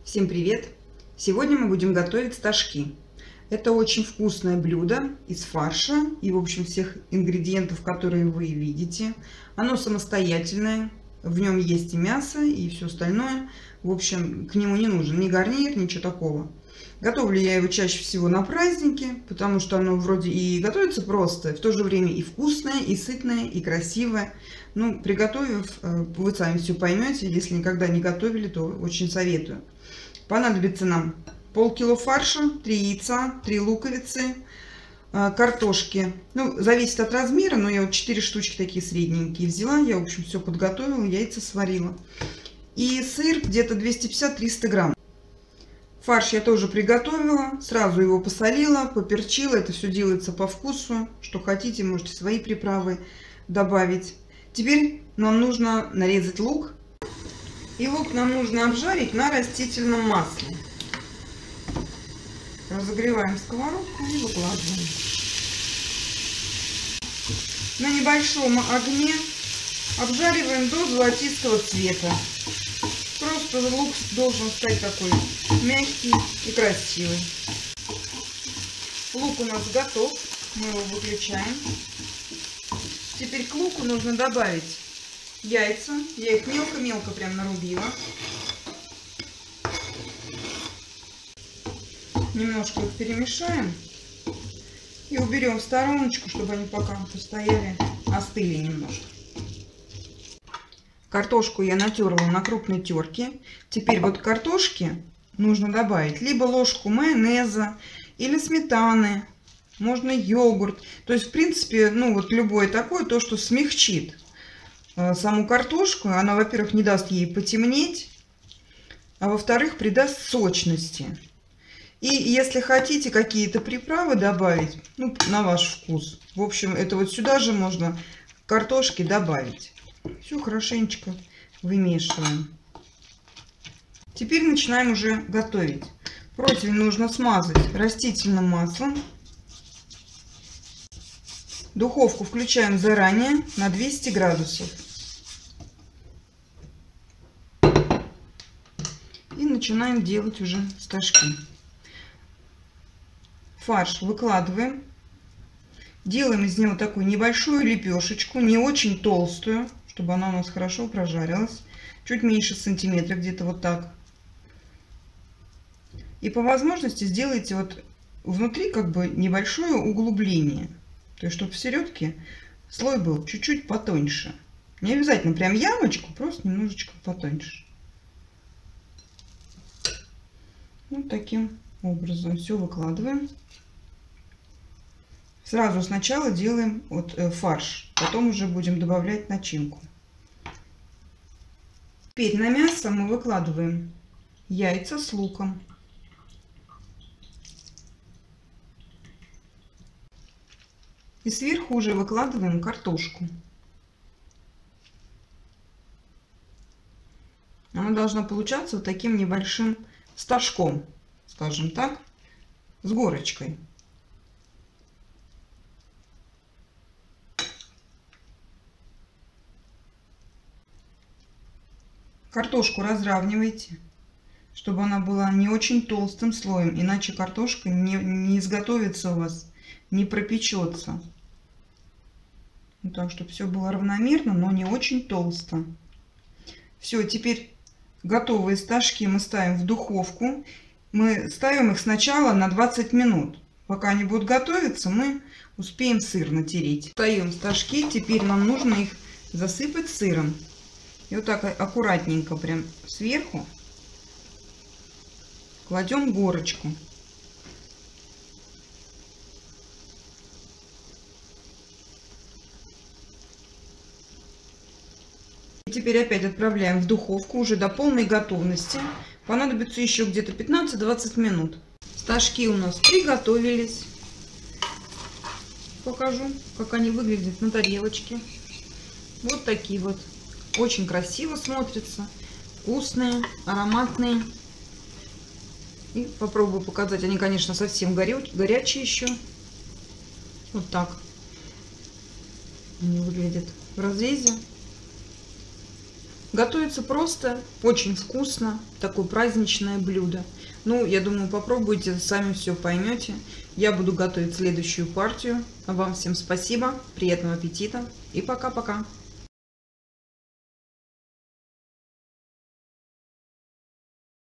Всем привет! Сегодня мы будем готовить сташки. Это очень вкусное блюдо из фарша и, в общем, всех ингредиентов, которые вы видите. Оно самостоятельное, в нем есть и мясо, и все остальное. В общем, к нему не нужен ни гарнир, ничего такого. Готовлю я его чаще всего на праздники, потому что оно вроде и готовится просто, в то же время и вкусное, и сытное, и красивое. Ну, приготовив, вы сами все поймете. Если никогда не готовили, то очень советую. Понадобится нам полкило фарша, 3 яйца, 3 луковицы, картошки. Ну, зависит от размера, но я вот 4 штучки такие средненькие взяла. Я, в общем, все подготовила, яйца сварила. И сыр где-то 250-300 грамм. Фарш я тоже приготовила, сразу его посолила, поперчила. Это все делается по вкусу. Что хотите, можете свои приправы добавить. Теперь нам нужно нарезать лук. И лук нам нужно обжарить на растительном масле. Разогреваем сковородку и выкладываем. На небольшом огне обжариваем до золотистого цвета. Просто лук должен стать такой мягкий и красивый. Лук у нас готов. Мы его выключаем. Теперь к луку нужно добавить яйца. Я их мелко-мелко прям нарубила. Немножко их перемешаем. И уберем в стороночку, чтобы они пока постояли, остыли немножко. Картошку я натерла на крупной терке. Теперь вот к картошке нужно добавить либо ложку майонеза или сметаны. Можно йогурт. То есть, в принципе, ну вот любое такое, то, что смягчит саму картошку. Она, во-первых, не даст ей потемнеть, а во-вторых, придаст сочности. И если хотите какие-то приправы добавить, ну, на ваш вкус. В общем, это вот сюда же можно картошки добавить. Все хорошенечко вымешиваем. Теперь начинаем уже готовить. Противень нужно смазать растительным маслом. Духовку включаем заранее на 200 градусов. И начинаем делать уже сташки. Фарш выкладываем. Делаем из него такую небольшую лепешечку, не очень толстую, чтобы она у нас хорошо прожарилась. Чуть меньше сантиметра, где-то вот так. И по возможности сделайте вот внутри как бы небольшое углубление. То есть, чтобы в середке слой был чуть-чуть потоньше. Не обязательно прям ямочку, просто немножечко потоньше. Вот таким образом все выкладываем. Сразу сначала делаем вот фарш, потом уже будем добавлять начинку. Теперь на мясо мы выкладываем яйца с луком. И сверху уже выкладываем картошку. Она должна получаться вот таким небольшим сташком, скажем так, с горочкой. Картошку разравнивайте, чтобы она была не очень толстым слоем, иначе картошка не изготовится у вас, не пропечется. Вот так, чтобы все было равномерно, но не очень толсто. Все, теперь готовые сташки мы ставим в духовку. Мы ставим их сначала на 20 минут. Пока они будут готовиться, мы успеем сыр натереть. Ставим сташки, теперь нам нужно их засыпать сыром. И вот так аккуратненько прям сверху кладем горочку. И теперь опять отправляем в духовку уже до полной готовности. Понадобится еще где-то 15-20 минут. Сташки у нас приготовились. Покажу, как они выглядят на тарелочке. Вот такие вот. Очень красиво смотрятся. Вкусные, ароматные. И попробую показать. Они, конечно, совсем горячие еще. Вот так они выглядят в разрезе. Готовится просто, очень вкусно, такое праздничное блюдо. Ну, я думаю, попробуйте, сами все поймете. Я буду готовить следующую партию. А вам всем спасибо, приятного аппетита и пока-пока.